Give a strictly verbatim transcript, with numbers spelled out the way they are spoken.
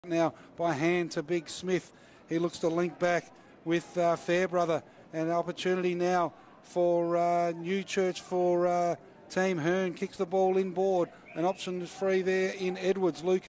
Now by hand to Big Smith. He looks to link back with uh, Fairbrother, and an opportunity now for uh, Newchurch for uh, Team Hearn. Kicks the ball inboard. An option is free there in Edwards. Luke